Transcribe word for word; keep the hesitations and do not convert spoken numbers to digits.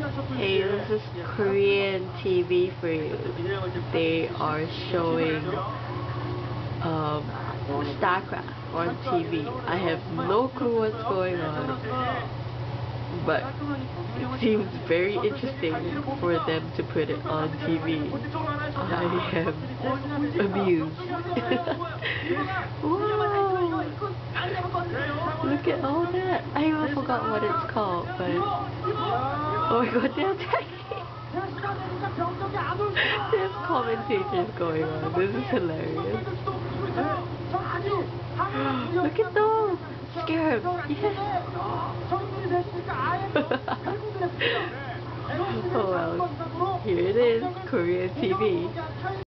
Hey, this is Korean T V for you. They are showing um, Starcraft on T V. I have no clue what's going on, but it seems very interesting for them to put it on T V. I am amused. Whoa! Look at all that. I even forgot what it's called, but oh my god, they're attacking! There's commentators going on. This is hilarious. Look at those! Scarabs! Yes! Oh well, here it is, Korean T V.